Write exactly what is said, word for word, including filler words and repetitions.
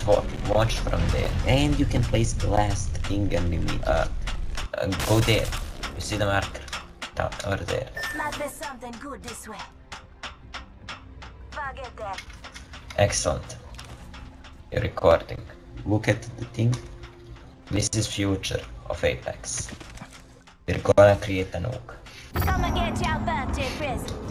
watch from there, and you can place the last thing underneath. Uh, uh, go there. You see the marker? Down over there. Might be something good this way. Forget that. Excellent. You're recording. Look at the thing. This is future of Apex. We're gonna create a nuke. Come and get your birthday present.